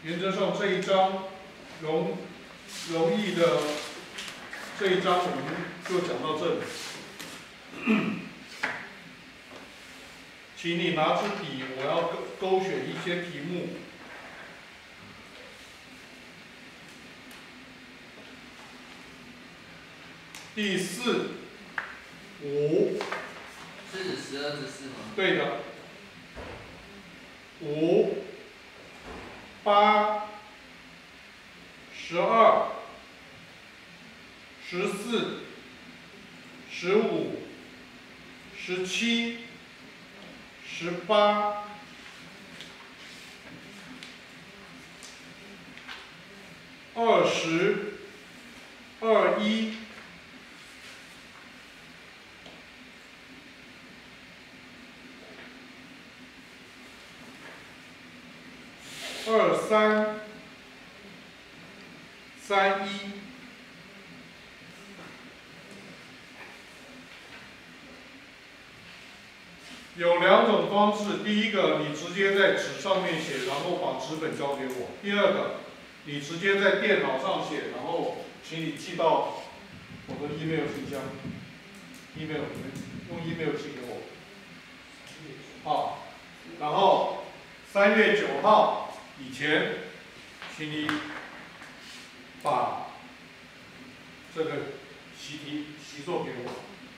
原则上这一章容易的这一章我们就讲到这里。请你拿支笔，我要勾选一些题目。第4、5。 是指12之4吗？ 对的。5、8、12、14、15、17、18、20、21、23、31。有2种方式，第一个你直接在纸上面写，然后把纸本交给我；第二个，你直接在电脑上写，然后请你寄到我的 email 信箱。email 用 email 寄给我。好，然后3月9号以前，请你把这个习作给我。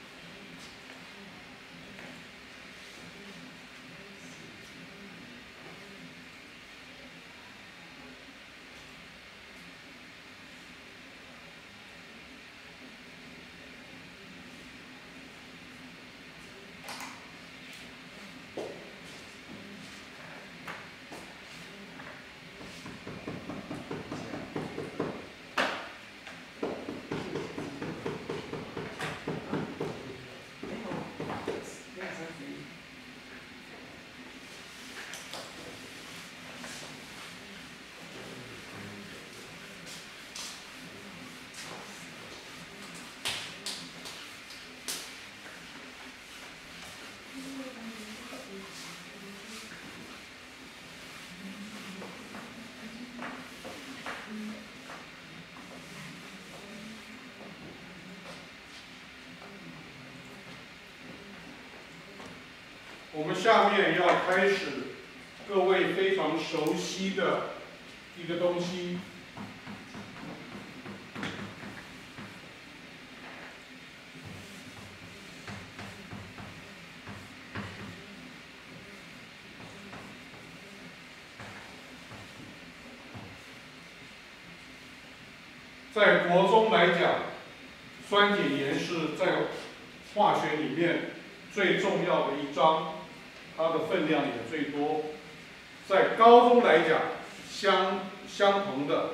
我们下面要开始各位非常熟悉的一个东西。在国中来讲，酸碱盐是在化学里面最重要的一章，它的分量也最多。在高中来讲，相同的，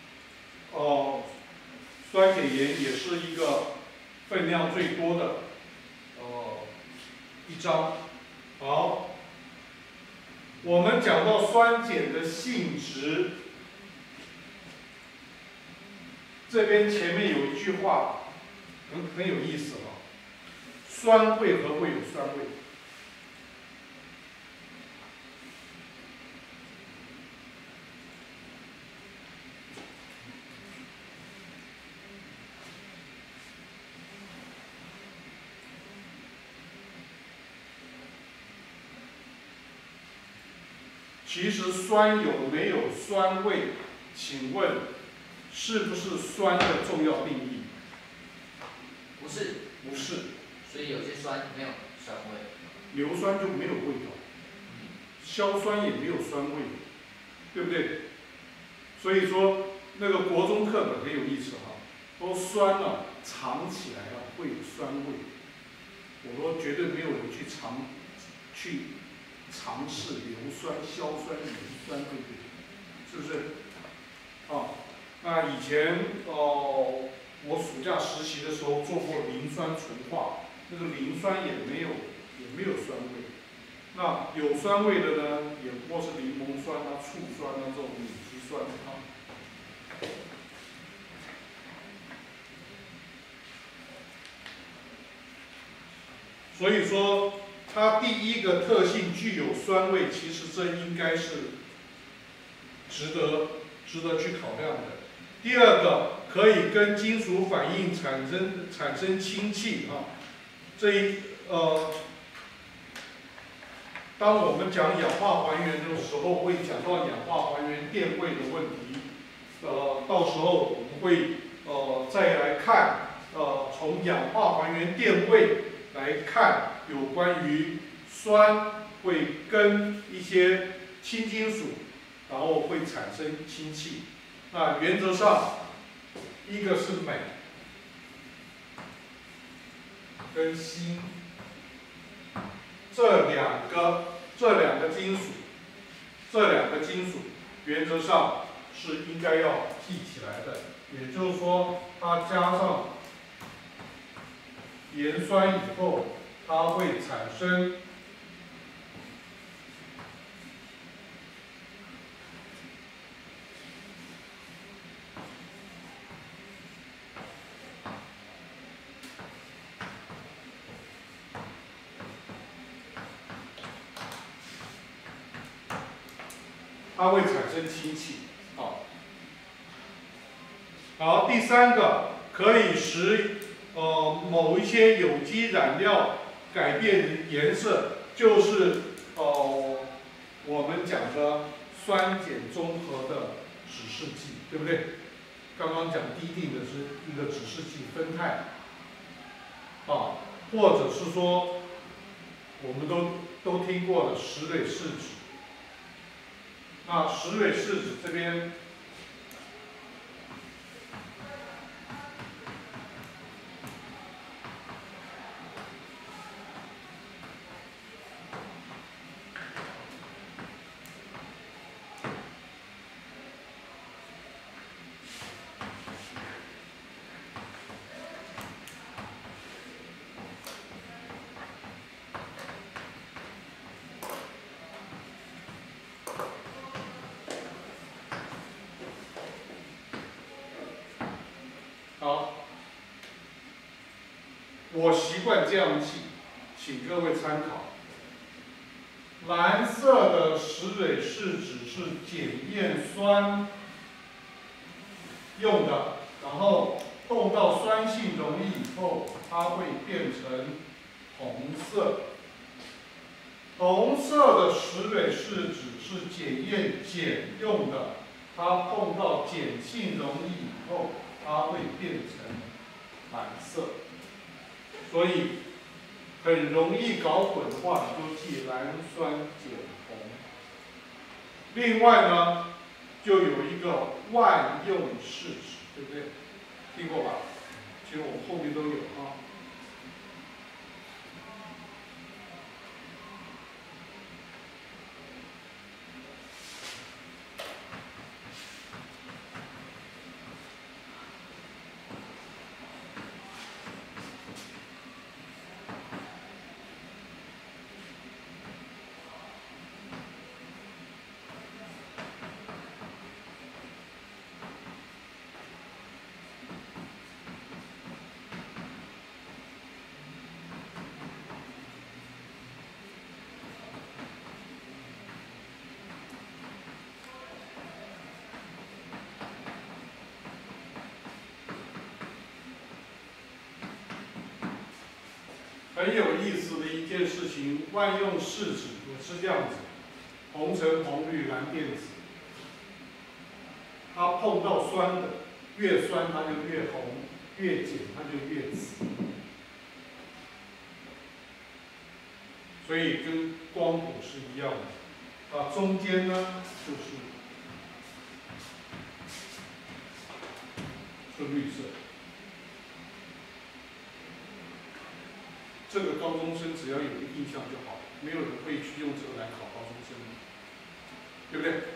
酸碱盐也是一个分量最多的，一章。好，我们讲到酸碱的性质，这边前面有一句话很有意思啊，酸为何会有酸味？其实酸有没有酸味？请问是不是酸的重要定义？ 不是。 不是。 所以有些酸没有酸味。 硫酸就没有味道，硝酸也没有酸味，对不对？所以说那个国中课本很有意思哈，说酸啊尝起来啊会有酸味，我说绝对没有人去尝试硫酸、硝酸、盐酸，对不对？是不是？那以前我暑假实习的时候做过磷酸纯化，那个磷酸也没有酸味。那有酸味的呢，也不过是柠檬酸啊、醋酸啊这种有机酸啊。所以说，它第一个特性具有酸味，其实这应该是值得去考量的。第二个，可以跟金属反应产生氢气啊。当我们讲氧化还原的时候，会讲到氧化还原电位的问题。到时候我们会再来看从氧化还原电位来看有关于酸会跟一些轻金属，然后会产生氢气。那原则上，一个是镁跟锌，这两个金属，原则上是应该要记起来的。也就是说，它加上盐酸以后，它会产生氢气。好，第三个可以使某一些有机染料改变颜色，就是我们讲的酸碱中和的指示剂，对不对？刚刚讲滴定的是一个指示剂酚酞，或者是说我们都听过的石蕊试纸。那石蕊试纸这边，好，我习惯这样记，请各位参考。蓝色的石蕊试纸是检验酸用的，然后碰到酸性溶液以后，它会变成红色。红色的石蕊试纸是检验碱用的，它碰到碱性溶液以后，它会变成蓝色。所以很容易搞混的话，你就记蓝酸碱红。另外呢，就有一个万用试纸，对不对？听过吧？其实我们后面都有啊。很有意思的一件事情，万用试纸也是这样子，红橙红绿蓝靛紫，它碰到酸的，越酸它就越红，越碱它就越紫，所以跟光谱是一样的。中间呢是绿色。这个高中生只要有个印象就好，没有人会去用这个来考高中生，对不对？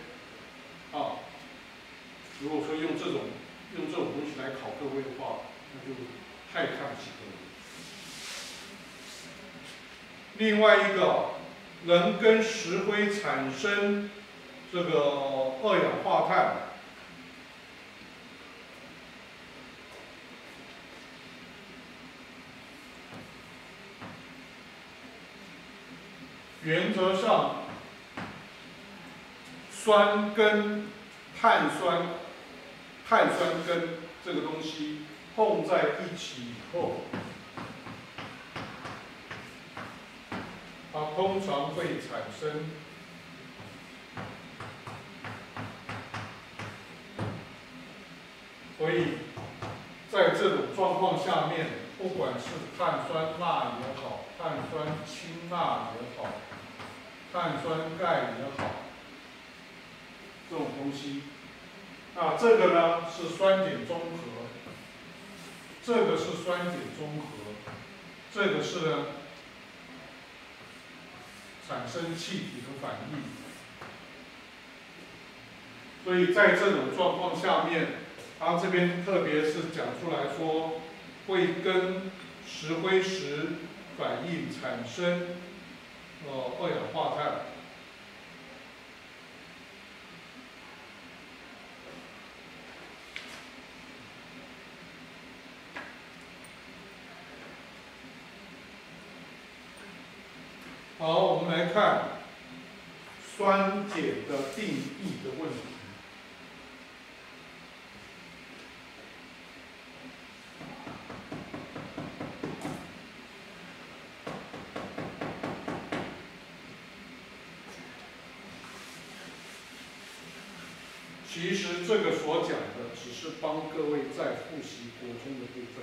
如果说用这种东西来考各位的话，那就太看不起各位。另外一个，能跟石灰产生这个二氧化碳。原则上，酸跟碳酸跟这个东西碰在一起以后，它通常会产生所以在这种状况下面，不管是碳酸钠也好，碳酸氢钠也好，碳酸钙也好，这种东西，这个呢是酸碱中和，这个是酸碱中和，这个是呢产生气体的反应。所以在这种状况下面，它这边特别是讲出来说，会跟石灰石反应产生二氧化碳。好，我们来看酸碱的定义的问题。其实这个所讲的只是帮各位再复习国中的部分。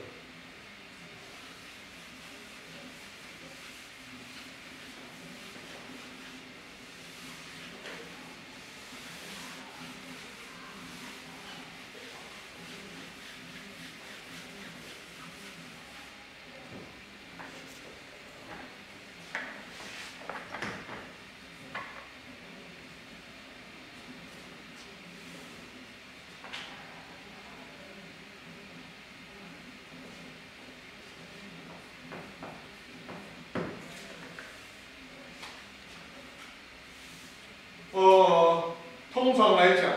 通常来讲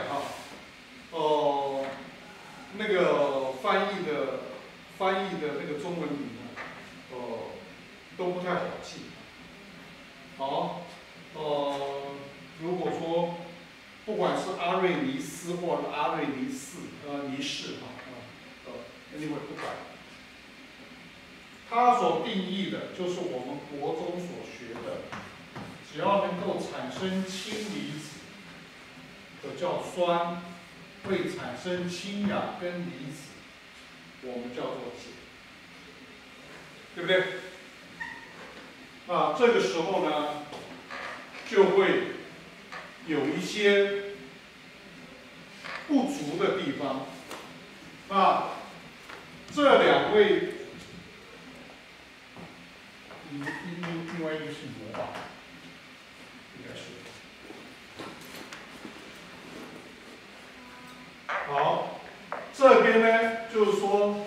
那个翻译的那个中文名呢，都不太好记。好，如果说不管是阿瑞尼斯或者阿瑞尼士anyway不管，它所定义的就是我们国中所学的，只要能够产生氢离子。叫酸，会产生氢氧根离子，我们叫做碱，对不对？这个时候呢，就会有一些不足的地方。这两位，另外一个是魔法，应该是。好，这边呢，就是说，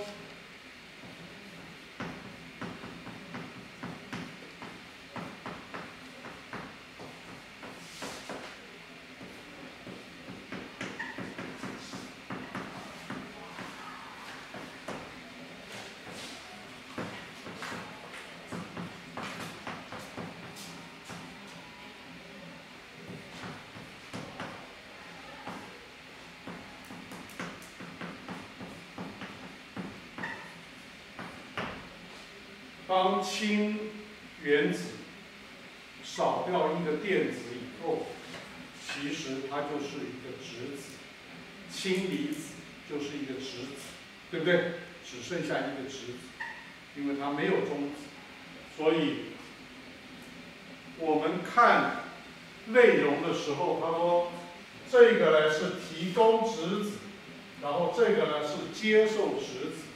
当氢原子少掉一个电子以后，其实它就是一个质子，氢离子就是一个质子，对不对？只剩下一个质子，因为它没有中子，所以我们看内容的时候，他说这个呢是提供质子，然后这个呢是接受质子。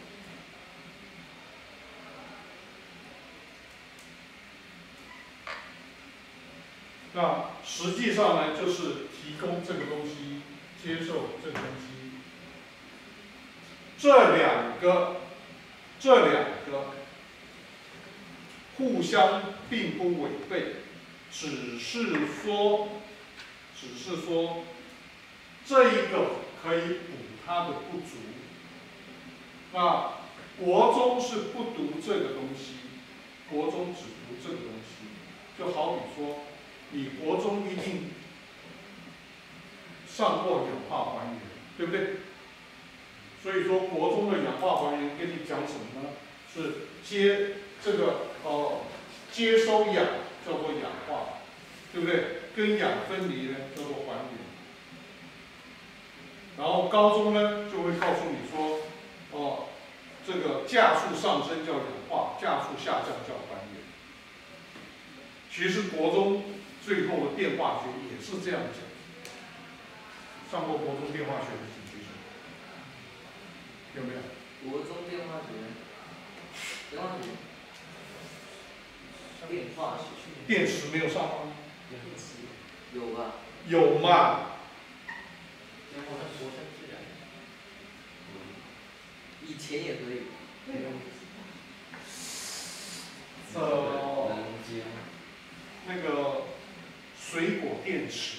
实际上呢，就是提供这个东西，接受这个东西。这两个互相并不违背，只是说这一个可以补它的不足。国中是不读这个东西，国中只读这个东西，就好比说。你国中一定上过氧化还原，对不对？所以说国中的氧化还原跟你讲什么呢？是接收氧叫做氧化，对不对？跟氧分离呢叫做还原。然后高中呢就会告诉你说，这个价数上升叫氧化，价数下降叫还原。其实国中最后的电化学也是这样讲。上过国中电化学的请举手，有没有？ 国中电化学，电化学，电化学， 电池没有上吗？ 有吧？ 有嘛？ 以前也可以。 那个水果电池。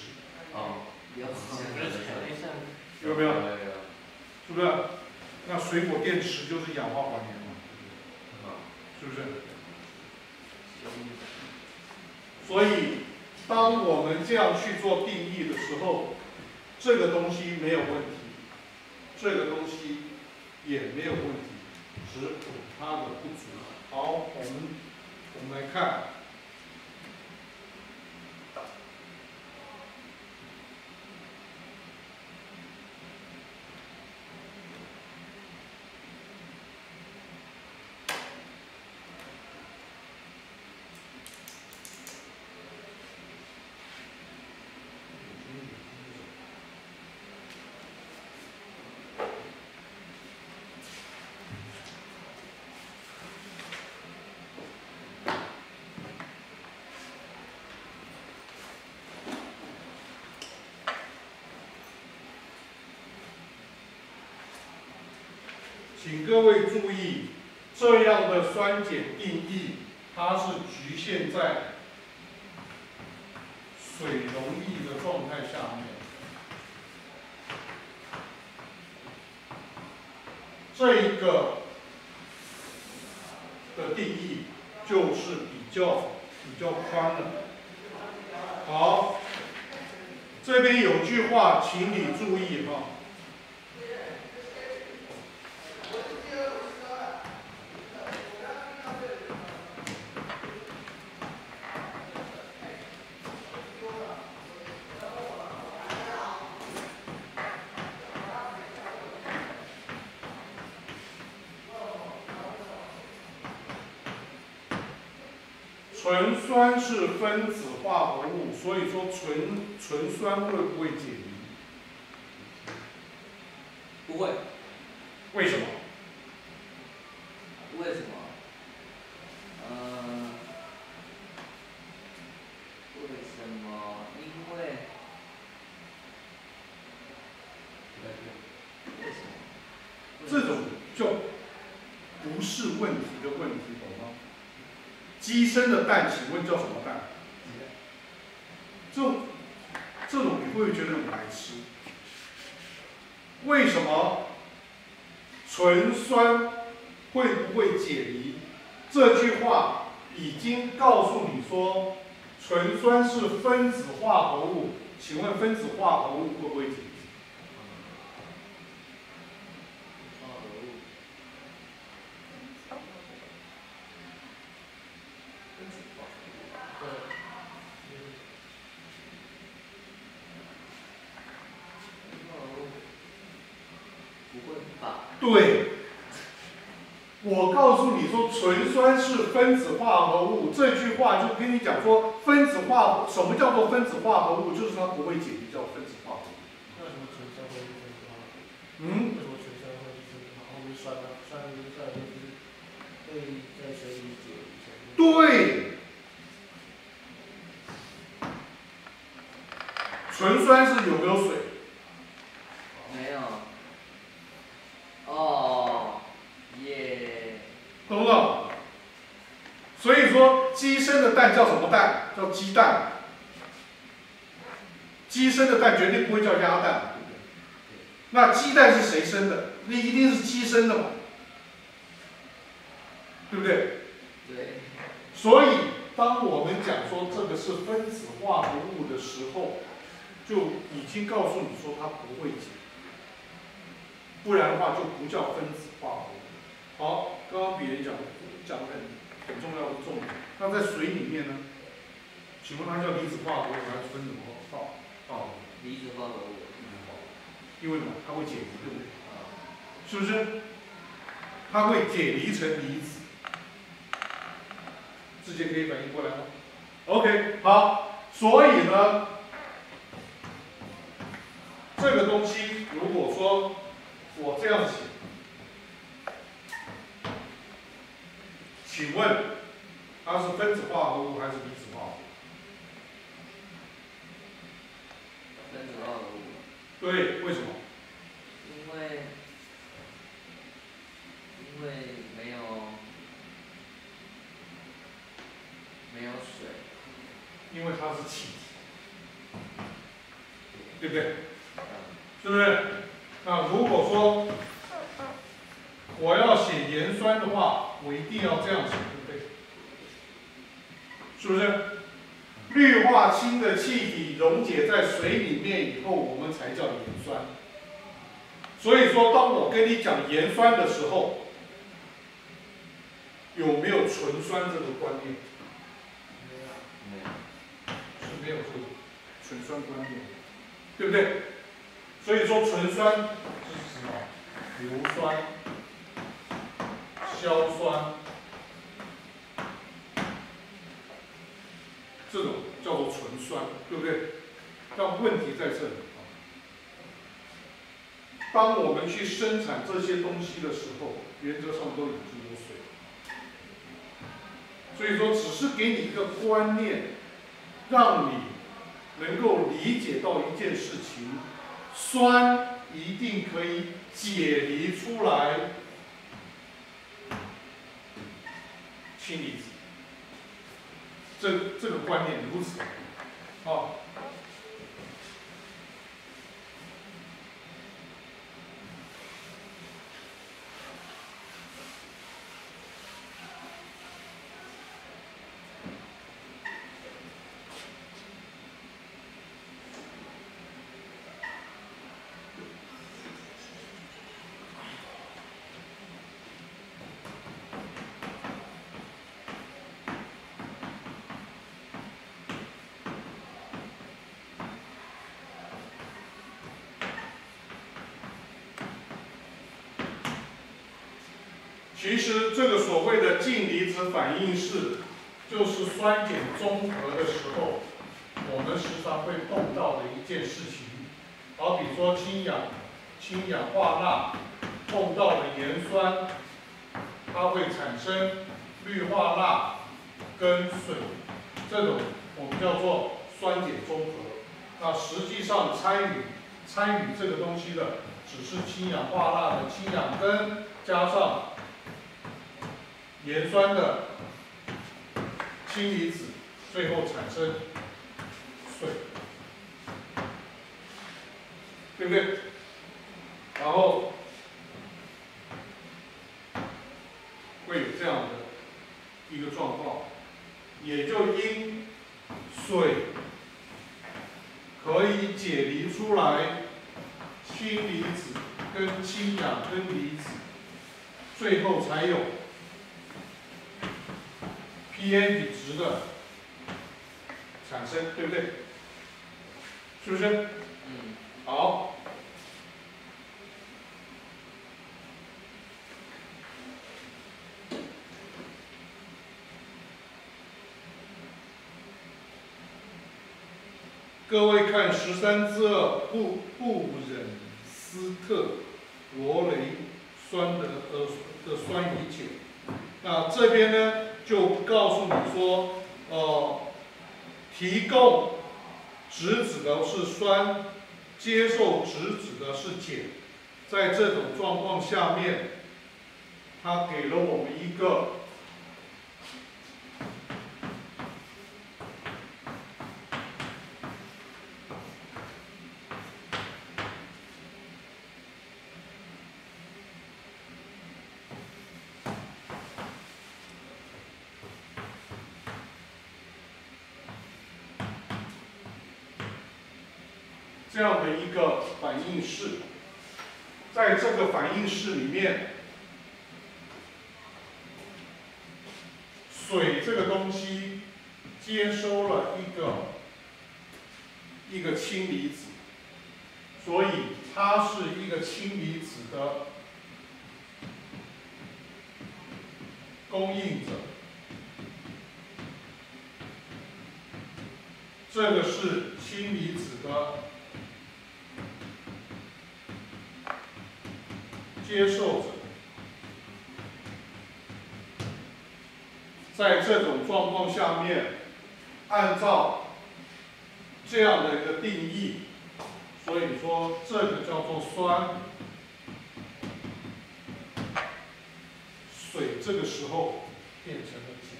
有没有？是不是？那水果电池就是氧化还原嘛？是不是？所以，当我们这样去做定义的时候，这个东西没有问题，这个东西也没有问题，只补它的不足。好，我们来看。请各位注意，这样的酸碱定义，它是局限在水溶液的状态下面。这一个的定义就是比较宽了。好，这边有句话，请你注意哈。纯酸是分子化合物，所以说纯酸会不会解离？ 不会。 为什么？ 为什么？为什么？因为。为什么？ 这种就不是问题的问题，懂吗？鸡生的蛋，请问叫什么蛋？这种你会不会觉得很白痴？为什么纯酸会不会解离？这句话已经告诉你说，纯酸是分子化合物，请问分子化合物会不会解离？对，我告诉你说纯酸是分子化合物，这句话就跟你讲说分子化，什么叫做分子化合物？就是它不会解离，叫分子化合物。 那什么纯酸会是分子化合物？ 嗯？ 为什么纯酸会是分子化合物？酸呢？酸就是会在水里解离成。 对。纯酸是有没有水？ 没有。哦，耶。 懂不懂？所以说鸡生的蛋叫什么蛋？叫鸡蛋。鸡生的蛋绝对不会叫鸭蛋，对不对？那鸡蛋是谁生的？那一定是鸡生的嘛，对不对？ 对。 所以当我们讲说这个是分子化合物的时候， 就已经告诉你说它不会解，不然的话就不叫分子化合物。好，刚刚别人讲的很重要的重点。那在水里面呢？请问它叫离子化合物还是分子化合物？ 离子化合物。 因为什么？它会解离，对不对？是不是？它会解离成离子。直接可以反应过来吗 ？OK， 好。所以呢，这个东西如果说我这样写，请问它是分子化合物还是离子化合物？ 分子化合物。 对，为什么？ 因为没有水。 因为它是气体，对不对？是不是？那如果说我要写盐酸的话，我一定要这样写，对不对？是不是？氯化氢的气体溶解在水里面以后，我们才叫盐酸。所以说，当我跟你讲盐酸的时候，有没有纯酸这个观念？ 没有。 是没有这个纯酸观念，对不对？所以说纯酸这是什么？硫酸、硝酸，这种叫做纯酸，对不对？但问题在这里啊，当我们去生产这些东西的时候，原则上都已经有水了。所以说，只是给你一个观念，让你能够理解到一件事情：酸一定可以解离出来氢离子。这个观念如此啊。其实这个所谓的净离子反应式，就是酸碱中和的时候，我们时常会碰到的一件事情。好比说氢氧化钠碰到了盐酸，它会产生氯化钠跟水，这种我们叫做酸碱中和。那实际上参与这个东西的，只是氢氧化钠的氢氧根加上盐酸的氢离子，最后产生水，对不对？然后会有这样的一个状况，也就因水可以解离出来氢离子跟氢氧根离子，最后才有pH 值的产生，对不对？是不是？ 嗯。 好。各位看13之2布忍斯特罗雷酸的酸乙酯。那这边呢，就告诉你说，提供质子的是酸，接受质子的是碱。在这种状况下面，它给了我们一个这样的一个反应式，在这个反应式里面，水这个东西接收了一个氢离子，所以它是一个氢离子的供应者。这个是氢离子的接受者。在这种状况下面，按照这样的一个定义，所以说这个叫做酸。水这个时候变成了碱。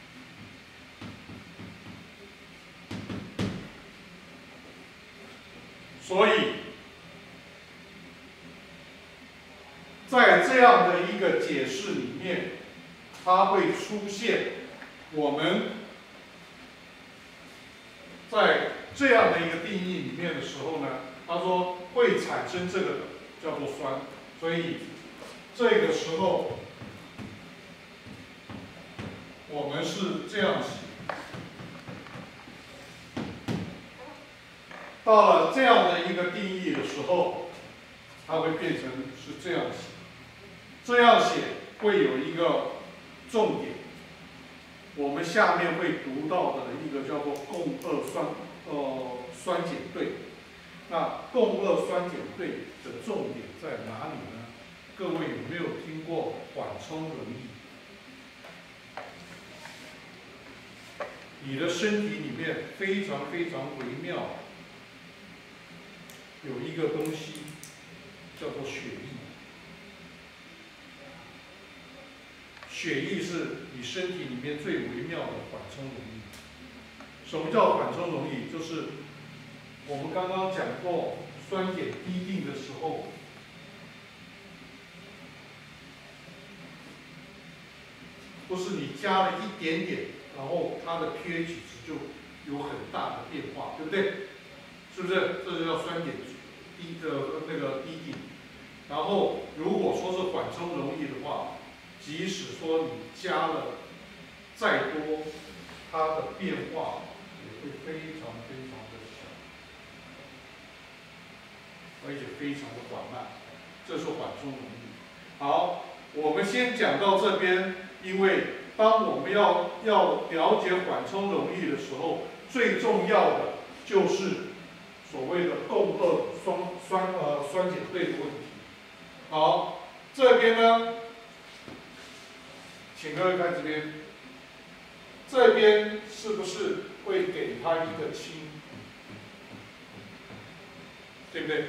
所以，在这样的一个解释里面，它会出现我们在这样的一个定义里面的时候呢，他说会产生这个的叫做酸，所以这个时候我们是这样写。到了这样的一个定义的时候，它会变成是这样写。这样写会有一个重点，我们下面会读到的一个叫做共轭酸碱对。那共轭酸碱对的重点在哪里呢？各位有没有听过缓冲溶液？你的身体里面非常非常微妙，有一个东西叫做血液。血液是你身体里面最微妙的缓冲溶液。什么叫缓冲溶液？就是我们刚刚讲过酸碱滴定的时候，不是你加了一点点，然后它的 pH 值就有很大的变化，对不对？是不是？这就叫酸碱滴定。然后如果说是缓冲溶液的话，即使说你加了再多，它的变化也会非常非常的小，而且非常的缓慢，这是缓冲溶液。好，我们先讲到这边，因为当我们要了解缓冲溶液的时候，最重要的就是所谓的共轭酸碱对的问题。好，这边呢，请各位看这边，这边是不是会给它一个氢？对不对？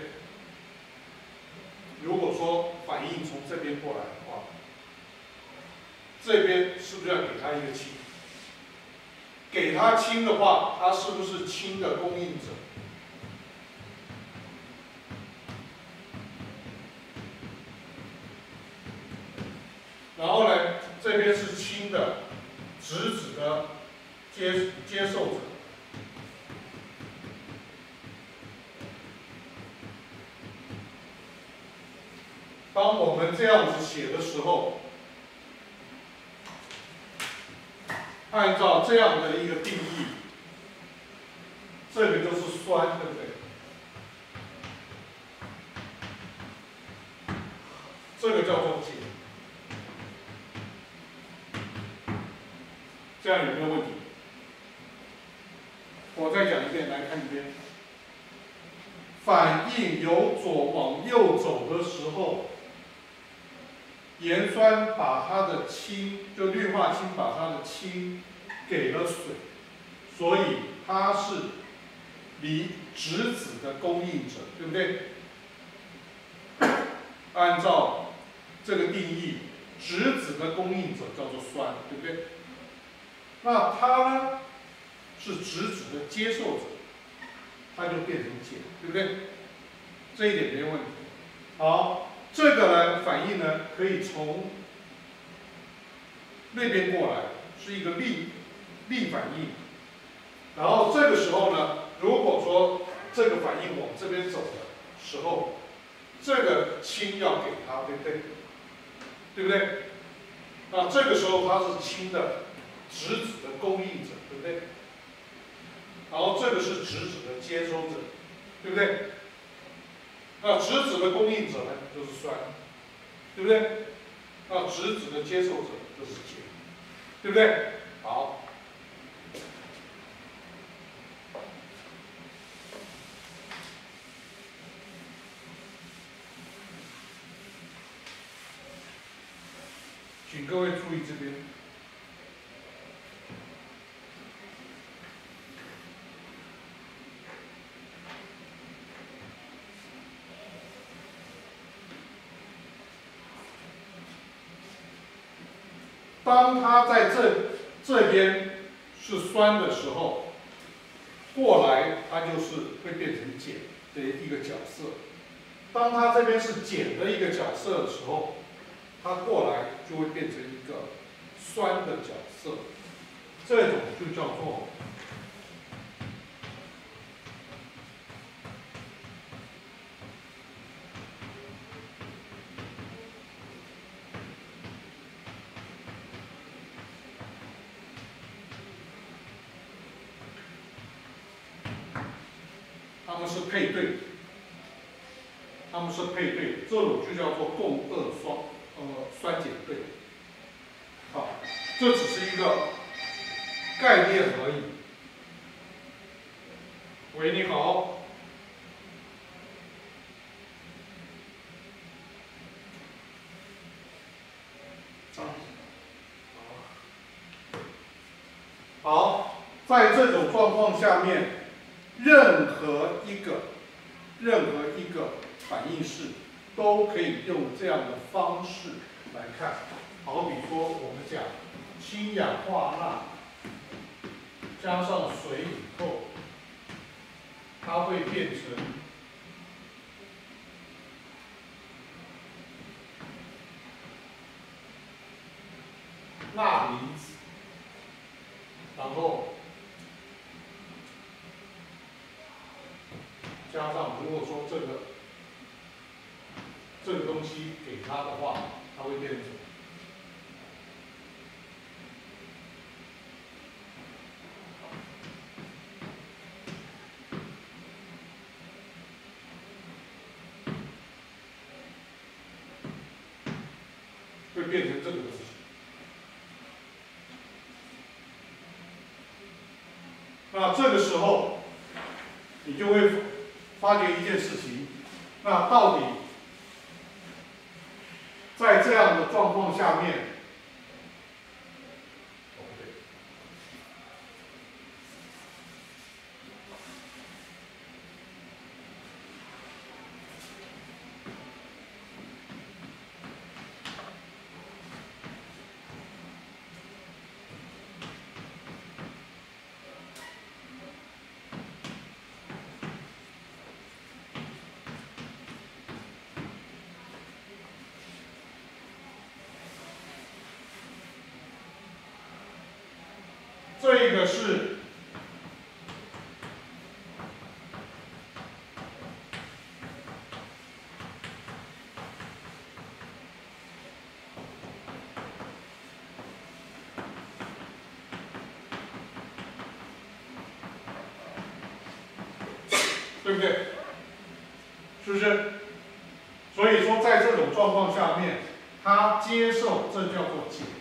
如果说反应从这边过来的话，这边是不是要给它一个氢？给它氢的话，它是不是氢的供应者？然后呢，这边是氢的质子的接受者。当我们这样子写的时候，按照这样的一个定义，这个就是酸，对不对？这个叫做碱。这样有没有问题？我再讲一遍，来看一遍。反应由左往右走的时候，盐酸把它的氢，就氯化氢把它的氢给了水，所以它是离质子的供应者，对不对？按照这个定义，质子的供应者叫做酸，对不对？那它呢是质子的接受者，它就变成碱，对不对？这一点没问题。好，这个呢反应呢可以从那边过来，是一个力反应。然后这个时候呢，如果说这个反应往这边走的时候，这个氢要给它，对不对？对不对？那这个时候它是氢的质子的供应者，对不对？然后这个是质子的接收者，对不对？那质子的供应者呢，就是酸，对不对？那质子的接受者就是碱，对不对？好。请各位注意这边。当它在这边是酸的时候，过来它就是会变成碱的一个角色。当它这边是碱的一个角色的时候，它过来就会变成一个酸的角色，这种就叫做它们是配对，它们是配对，这种就叫做共轭酸碱对。好，这只是一个概念而已。喂，你好。好，在这种状况下面，任何一个反应式都可以用这样的方式来看。好比说，我们讲氢氧化钠加上水以后，它会变成钠离子，然后加上，如果说这个东西给它的话，它会变成这个东西。那这个时候，你就会发觉一件事情，那到底在这样的状况下面，这个是对不对？是不是？所以说，在这种状况下面，它接受这叫做碱，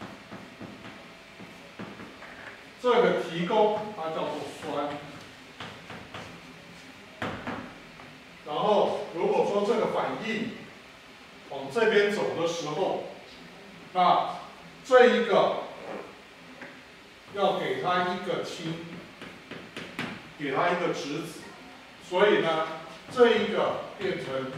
这个提供它叫做酸。然后，如果说这个反应往这边走的时候，那这一个要给它一个氢，给它一个质子，所以呢，这一个变成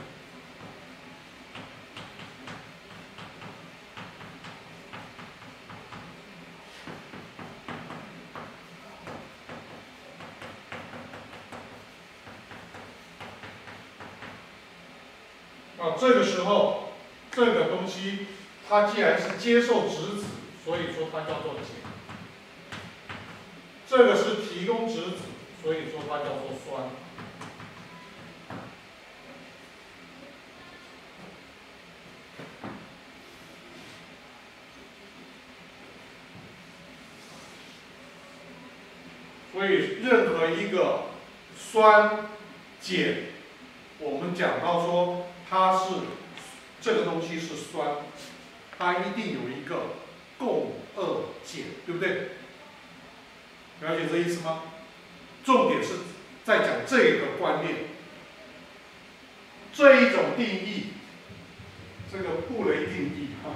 这个时候，这个东西它既然是接受质子，所以说它叫做碱。这个是提供质子，所以说它叫做酸。 所以任何一个酸碱，我们讲到说它是这个东西是酸，它一定有一个共轭碱，对不对？了解这意思吗？重点是在讲这个观念，这一种定义，这个布雷定义哈，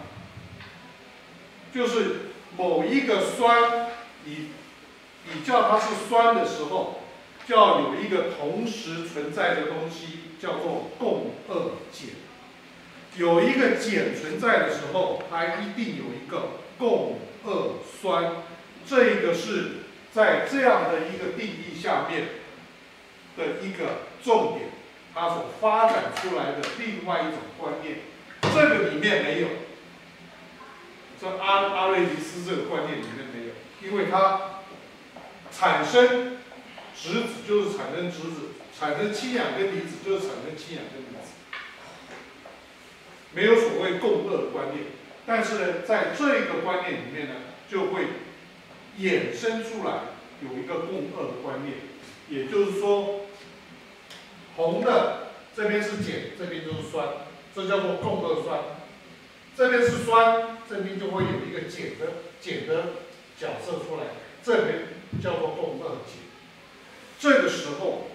就是某一个酸，你叫它是酸的时候，就要有一个同时存在的东西，叫做共轭碱。有一个碱存在的时候，它一定有一个共轭酸。这个是在这样的一个定义下面的一个重点，它所发展出来的另外一种观念。这个里面没有，这阿瑞迪斯这个观念里面没有，因为它产生质子就是产生质子，产生氢氧根离子就是产生氢氧根离子，没有所谓共轭的观念。但是呢，在这个观念里面呢，就会衍生出来有一个共轭的观念，也就是说，红的这边是碱，这边就是酸，这叫做共轭酸。这边是酸，这边就会有一个碱的角色出来，这边叫做共轭碱。这个时候，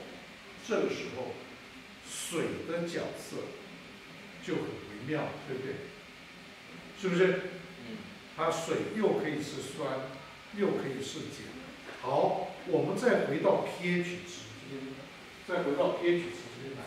水的角色就很微妙，对不对？是不是？它水又可以是酸，又可以是碱。好，我们再回到 pH 值这边，再回到 pH 值这边来。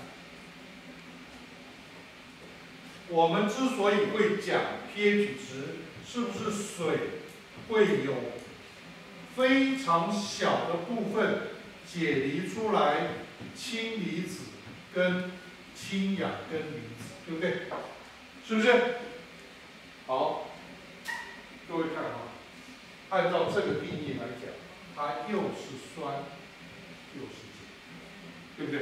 我们之所以会讲 pH 值，是不是水会有非常小的部分解离出来氢离子跟氢氧根离子，对不对？是不是？好，各位看啊，按照这个定义来讲，它又是酸又是碱，对不对？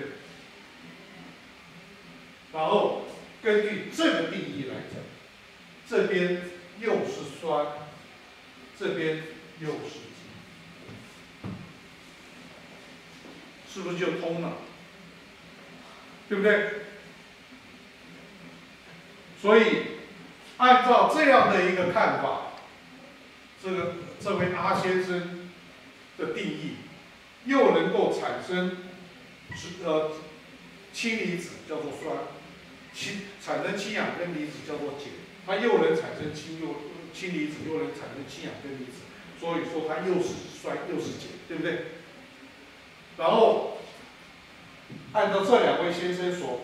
然后根据这个定义来讲，这边又是酸，这边又是碱，是不是就通了？对不对？所以按照这样的一个看法，这位阿先生的定义，又能够产生氢离子叫做酸，产生氢氧根离子叫做碱，它又能产生氢离子，又能产生氢氧根离子，所以说它又是酸又是碱，对不对？然后按照这两位先生所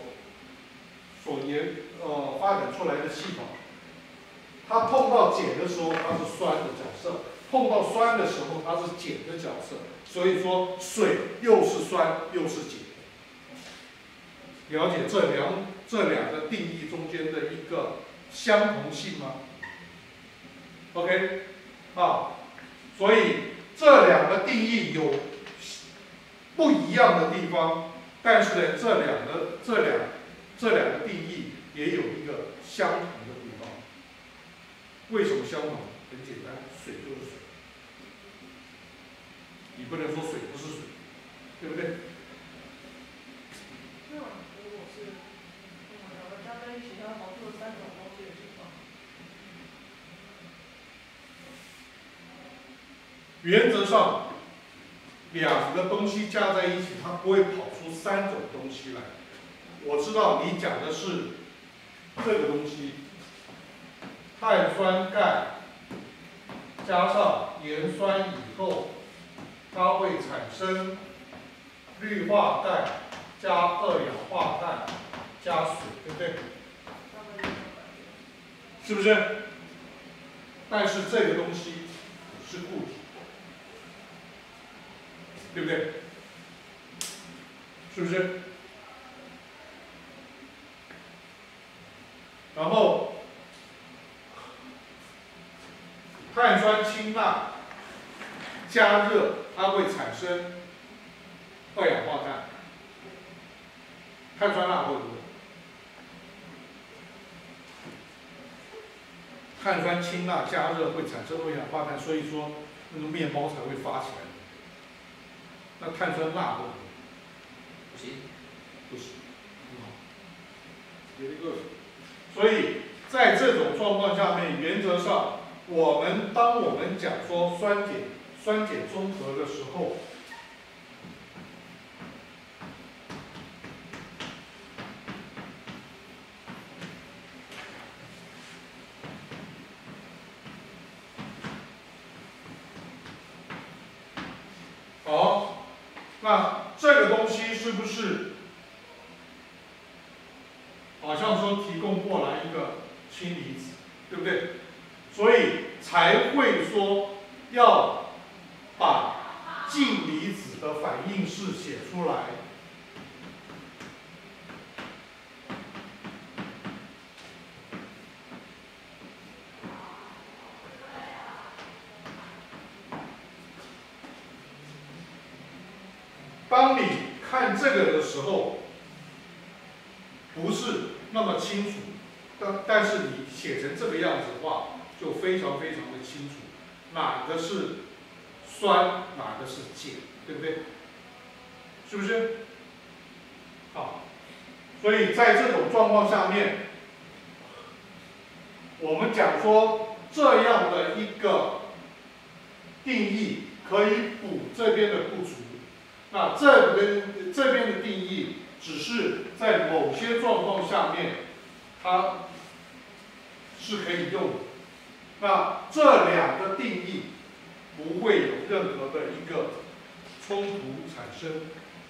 发展出来的系统，它碰到碱的时候它是酸的角色，碰到酸的时候它是碱的角色，所以说水又是酸又是碱。了解这两个定义中间的一个相同性吗 ？OK， 啊，所以这两个定义有不一样的地方，但是呢，这两个定义也有一个相同的地方。为什么相同？很简单，水就是水，你不能说水不是水，对不对？ 那如果是两个加在一起，它跑出了三种东西的情况， 原则上，两个东西加在一起，它不会跑出三种东西来。我知道你讲的是这个东西，碳酸钙加上盐酸以后，它会产生氯化钙加二氧化碳加水，对不对？是不是？但是这个东西是固体，对不对？是不是？然后碳酸氢钠加热，它会产生二氧化碳。碳酸钠会不会？碳酸氢钠加热会产生二氧化碳，所以说那个面包才会发起来。 那碳酸钠会不行。 不行，很好。 Very good。 所以在这种状况下面，原则上，当我们讲说酸碱中和的时候，好，那这个东西是不是好像说提供过来一个氢离子，对不对？所以才会说要把净离子的反应式写出来。当你看这个的时候，不是那么清楚，但是你写成这个样子的话，就非常非常的清楚，哪个是酸，哪个是碱，对不对？是不是？好，所以在这种状况下面，我们讲说这样的一个定义可以补这边的不足。那这边的定义只是在某些状况下面，它是可以用的。那这两个定义不会有任何的一个冲突产生。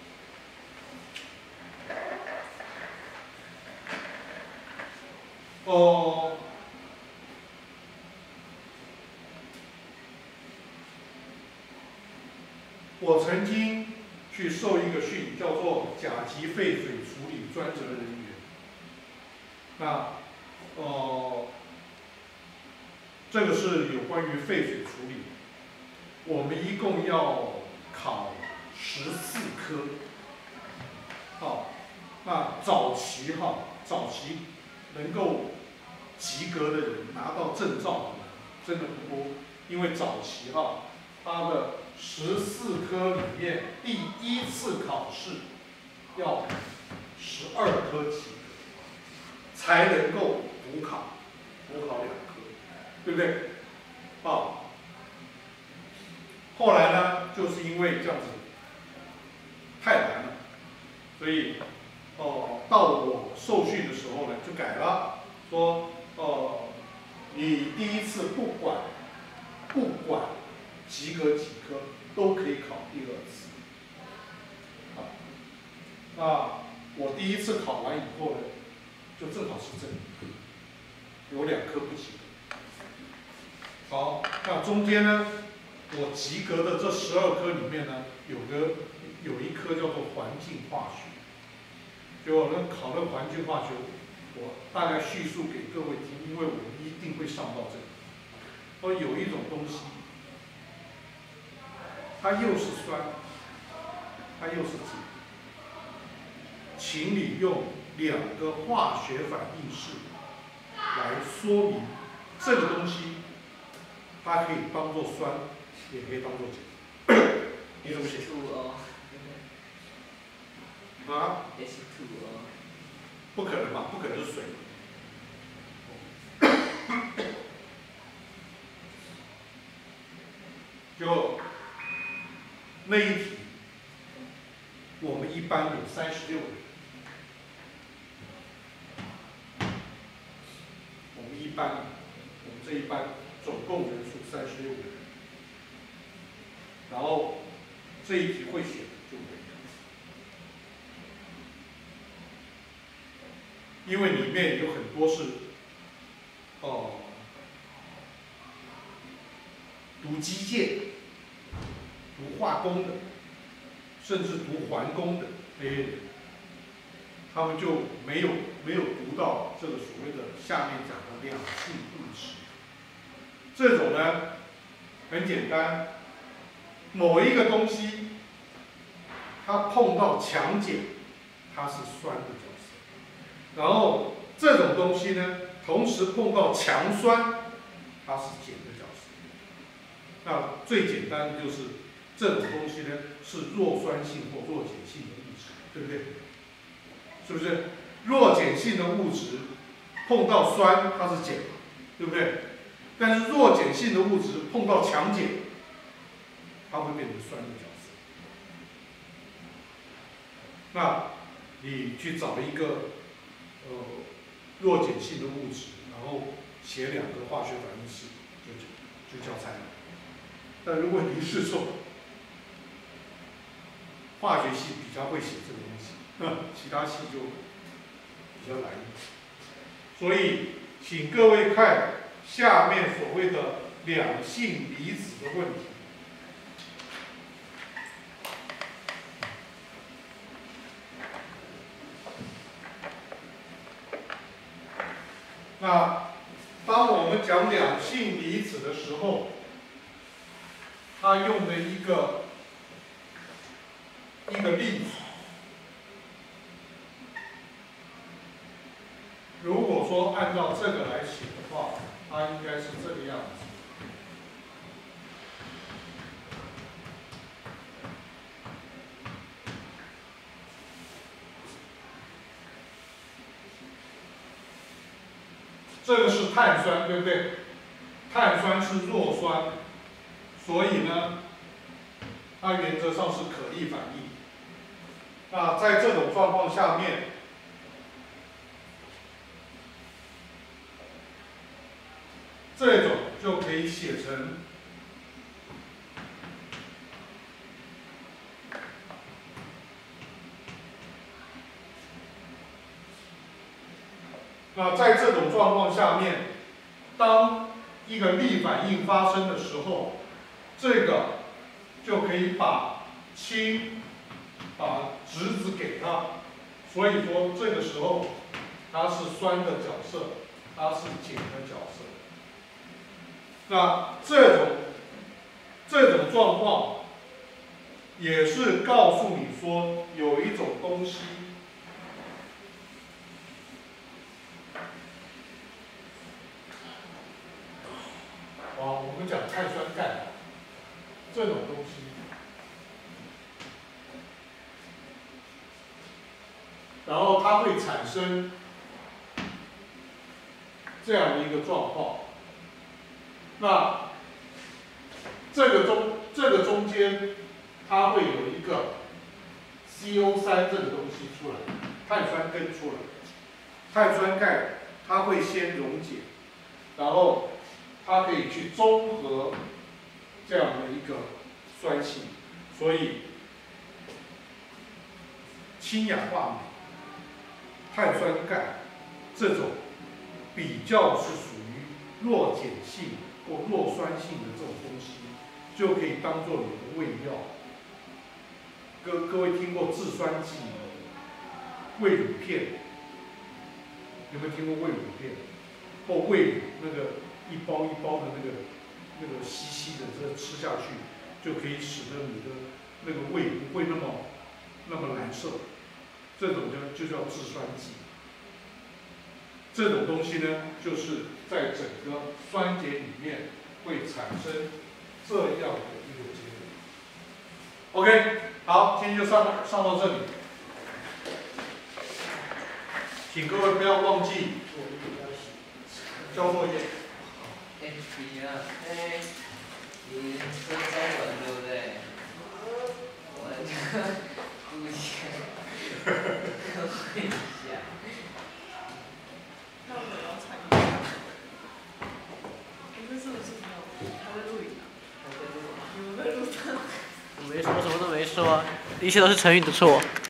我曾经去受一个训，叫做甲级废水处理专责人员。那，这个是有关于废水处理。我们一共要考14科。好，那早期能够及格的人拿到证照的人真的不多，因为早期它的14科里面第一次考试要12科及格，才能够补考2科，对不对？好，后来呢，就是因为这样子太难了，所以到我受训的时候呢，就改了，说你第一次不管及格几科，都可以考第2次。好，那我第一次考完以后呢，就正好是这里，有2科不及格。好，那中间呢，我及格的这12科里面呢，有一科叫做环境化学。就我们考论环境化学，我大概叙述给各位听，因为我们一定会上到这里。说有一种东西，它又是酸，它又是碱，请你用2个化学反应式来说明这个东西，它可以当做酸，也可以当做碱。你怎么写？啊？不可能吧？不可能是水。就那一题，我们一班有36人，我们这一班总共人数36人，然后这一题会写的就没有，因为里面有很多是读机械、读化工的，甚至读环工的那些人，他们就没有读到这个所谓的下面讲的两性物质。这种呢，很简单，某一个东西，它碰到强碱，它是酸的角色；然后这种东西呢，同时碰到强酸，它是碱的角色。那最简单的就是这种东西呢是弱酸性或弱碱性的物质，对不对？是不是？弱碱性的物质碰到酸它是碱，对不对？但是弱碱性的物质碰到强碱，它会变成酸的角色。那你去找一个弱碱性的物质，然后写2个化学反应式，就交差了。但如果你是说化学系比较会写这个东西，其他系就比较难。所以，请各位看下面所谓的两性离子的问题。那当我们讲两性离子的时候，它用的一个例子，如果说按照这个来写的话，它应该是这个样子。这个是碳酸，对不对？碳酸是弱酸，所以呢，它原则上是可逆反应。那在这种状况下面，这种就可以写成那在这种状况下面，当一个逆反应发生的时候，这个就可以把质子给它，所以说这个时候它是酸的角色，它是碱的角色。那这种状况也是告诉你说有一种东西。我们讲碳酸钙，这种东西，然后它会产生这样的一个状况。那这个中间，它会有一个 CO3 这个东西出来，碳酸根出来，碳酸钙它会先溶解，然后它可以去中和这样的一个酸性，所以氢氧化镁、碳酸钙这种比较是属于弱碱性或弱酸性的这种东西，就可以当做你的胃药。各位听过制酸剂胃乳片？有没有听过胃乳片？或胃乳那个一包一包的那个稀稀的，这吃下去就可以使得你的那个胃不会那么难受。这种就叫制酸剂。这种东西呢，就是在整个酸碱里面会产生这样的一个结果。OK， 好，今天就上到这里，请各位不要忘记交作业。 你啊，你说中文对不对？我估计会一下。 那我也要参与。我们是不是还在录影啊？你们在录上？ 我没说，什么都没说，一切都是陈宇的错。